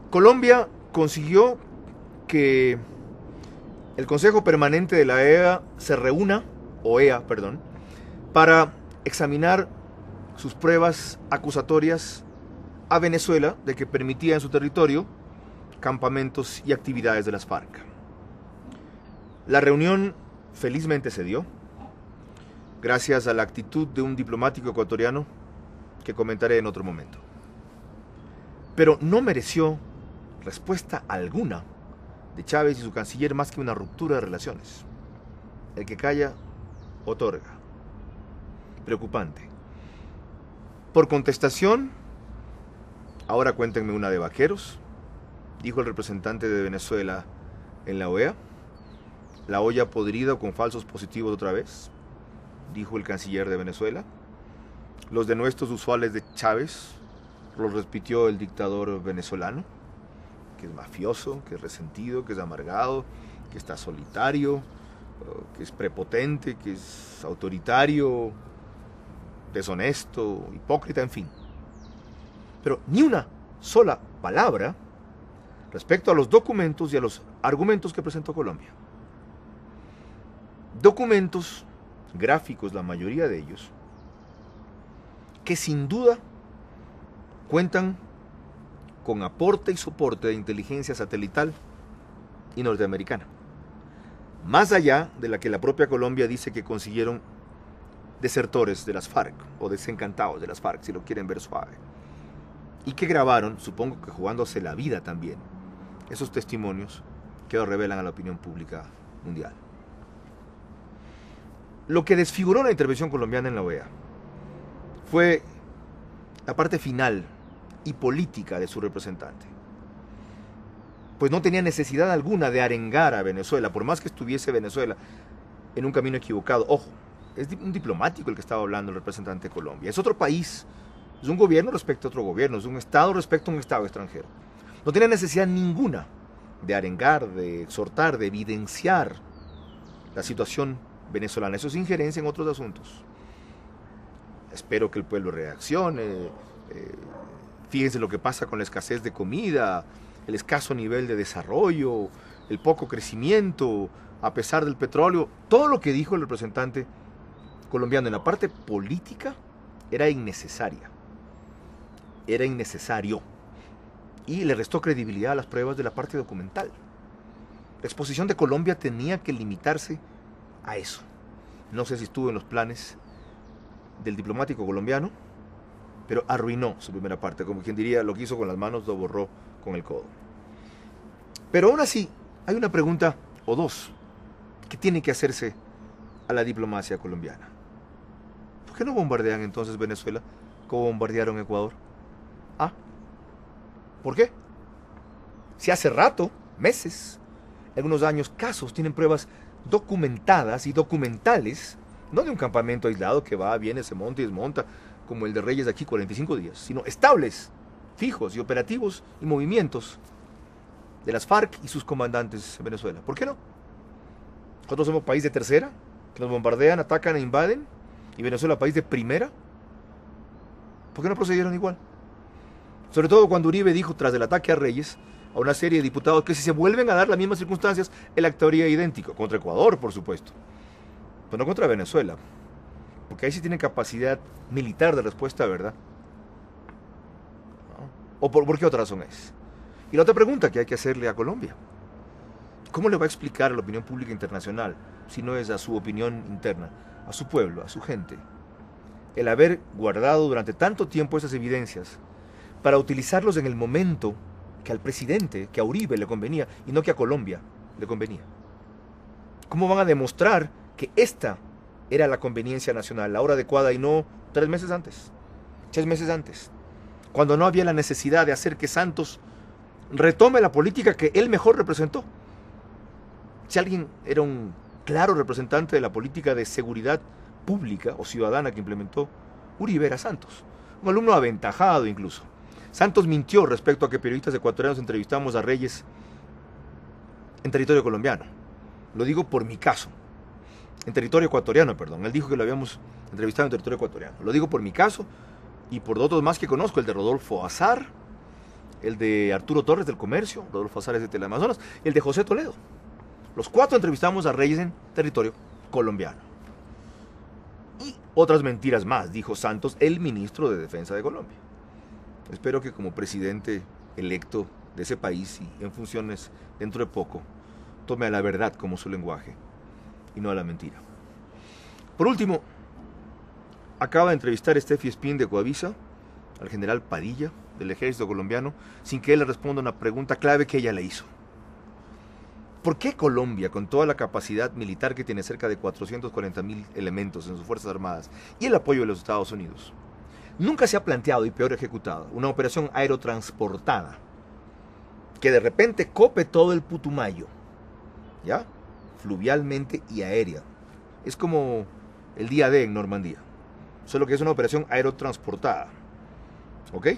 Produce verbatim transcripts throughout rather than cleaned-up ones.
Colombia consiguió que el Consejo Permanente de la E A se reúna, o E A, perdón, para examinar sus pruebas acusatorias a Venezuela de que permitía en su territorio campamentos y actividades de las FARC. La reunión felizmente se dio, gracias a la actitud de un diplomático ecuatoriano que comentaré en otro momento. Pero no mereció respuesta alguna de Chávez y su canciller más que una ruptura de relaciones. El que calla, otorga. Preocupante. Por contestación, ahora cuéntenme una de vaqueros, dijo el representante de Venezuela en la O E A. La olla podrida con falsos positivos otra vez, dijo el canciller de Venezuela. Los denuestos usuales de Chávez los repitió el dictador venezolano, que es mafioso, que es resentido, que es amargado, que está solitario, que es prepotente, que es autoritario, deshonesto, hipócrita, en fin. Pero ni una sola palabra respecto a los documentos y a los argumentos que presentó Colombia. Documentos gráficos, la mayoría de ellos, que sin duda cuentan con aporte y soporte de inteligencia satelital y norteamericana, más allá de la que la propia Colombia dice que consiguieron desertores de las FARC, o desencantados de las FARC, si lo quieren ver suave, y que grabaron, supongo que jugándose la vida también, esos testimonios que lo revelan a la opinión pública mundial. Lo que desfiguró la intervención colombiana en la O E A fue la parte final y política de su representante. Pues no tenía necesidad alguna de arengar a Venezuela, por más que estuviese Venezuela en un camino equivocado. Ojo, es un diplomático el que estaba hablando el representante de Colombia. Es otro país, es un gobierno respecto a otro gobierno, es un estado respecto a un estado extranjero. No tenía necesidad ninguna de arengar, de exhortar, de evidenciar la situación venezolana. Eso es injerencia en otros asuntos. Espero que el pueblo reaccione. Eh, fíjense lo que pasa con la escasez de comida, el escaso nivel de desarrollo, el poco crecimiento, a pesar del petróleo. Todo lo que dijo el representante colombiano en la parte política era innecesaria. Era innecesario. Y le restó credibilidad a las pruebas de la parte documental. La exposición de Colombia tenía que limitarse a eso. No sé si estuvo en los planes del diplomático colombiano, pero arruinó su primera parte, como quien diría, lo que hizo con las manos lo borró con el codo. Pero aún así, hay una pregunta o dos que tiene que hacerse a la diplomacia colombiana. ¿Por qué no bombardean entonces Venezuela como bombardearon Ecuador? ¿Ah? ¿Por qué? Si hace rato, meses, algunos años, casos, tienen pruebas documentadas y documentales, no de un campamento aislado que va, viene, se monta y desmonta, como el de Reyes de aquí cuarenta y cinco días, sino estables, fijos y operativos y movimientos de las FARC y sus comandantes en Venezuela. ¿Por qué no? Nosotros somos país de tercera, que nos bombardean, atacan e invaden, y Venezuela país de primera. ¿Por qué no procedieron igual? Sobre todo cuando Uribe dijo, tras el ataque a Reyes, a una serie de diputados, que si se vuelven a dar las mismas circunstancias, él actuaría idéntico, contra Ecuador, por supuesto, pero no contra Venezuela, porque ahí sí tienen capacidad militar de respuesta, ¿verdad? ¿No? ¿O por, por qué otra razón es? Y la otra pregunta que hay que hacerle a Colombia: ¿cómo le va a explicar a la opinión pública internacional, si no es a su opinión interna, a su pueblo, a su gente, el haber guardado durante tanto tiempo esas evidencias para utilizarlos en el momento que al presidente, que a Uribe le convenía, y no que a Colombia le convenía? ¿Cómo van a demostrar que esta era la conveniencia nacional, la hora adecuada, y no tres meses antes, seis meses antes, cuando no había la necesidad de hacer que Santos retome la política que él mejor representó? Si alguien era un claro representante de la política de seguridad pública o ciudadana que implementó Uribe, era Santos, un alumno aventajado incluso. Santos mintió respecto a que periodistas ecuatorianos entrevistamos a Reyes en territorio colombiano. Lo digo por mi caso. En territorio ecuatoriano, perdón. Él dijo que lo habíamos entrevistado en territorio ecuatoriano. Lo digo por mi caso y por otros más que conozco, el de Rodolfo Azar, el de Arturo Torres del Comercio, Rodolfo Azares de Teleamazonas, y el de José Toledo. Los cuatro entrevistamos a reyes en territorio colombiano. Y otras mentiras más, dijo Santos, el ministro de Defensa de Colombia. Espero que como presidente electo de ese país y en funciones dentro de poco, tome a la verdad como su lenguaje y no a la mentira. Por último, acaba de entrevistar Steffi Spin de Coavisa al general Padilla del ejército colombiano sin que él le responda una pregunta clave que ella le hizo. ¿Por qué Colombia, con toda la capacidad militar que tiene, cerca de cuatrocientos cuarenta mil elementos en sus Fuerzas Armadas y el apoyo de los Estados Unidos, nunca se ha planteado y peor ejecutada una operación aerotransportada que de repente cope todo el Putumayo, ¿ya? Fluvialmente y aérea? Es como el día D en Normandía, solo que es una operación aerotransportada, ¿ok?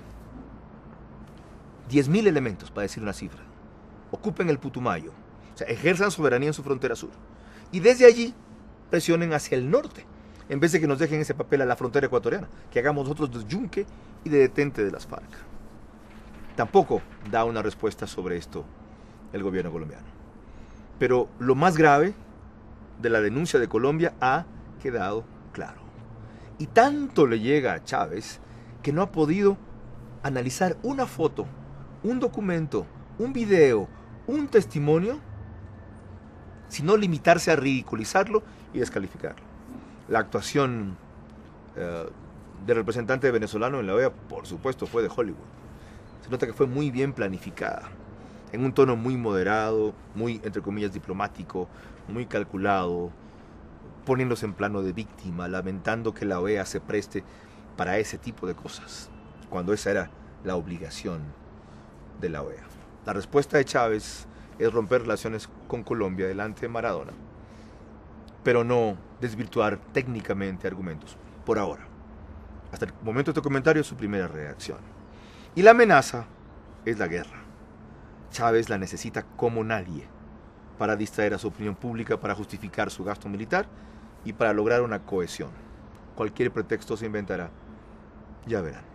diez mil elementos, para decir una cifra, ocupen el Putumayo, o sea, ejerzan soberanía en su frontera sur, y desde allí presionen hacia el norte, en vez de que nos dejen ese papel a la frontera ecuatoriana, que hagamos nosotros de yunque y de detente de las FARC. Tampoco da una respuesta sobre esto el gobierno colombiano. Pero lo más grave de la denuncia de Colombia ha quedado claro. Y tanto le llega a Chávez que no ha podido analizar una foto, un documento, un video, un testimonio, sino limitarse a ridiculizarlo y descalificarlo. La actuación eh, del representante venezolano en la O E A, por supuesto, fue de Hollywood. Se nota que fue muy bien planificada, en un tono muy moderado, muy, entre comillas, diplomático, muy calculado, poniéndose en plano de víctima, lamentando que la O E A se preste para ese tipo de cosas, cuando esa era la obligación de la O E A. La respuesta de Chávez es romper relaciones con Colombia delante de Maradona, pero no desvirtuar técnicamente argumentos, por ahora. Hasta el momento de este comentario es su primera reacción. Y la amenaza es la guerra. Chávez la necesita como nadie para distraer a su opinión pública, para justificar su gasto militar y para lograr una cohesión. Cualquier pretexto se inventará, ya verán.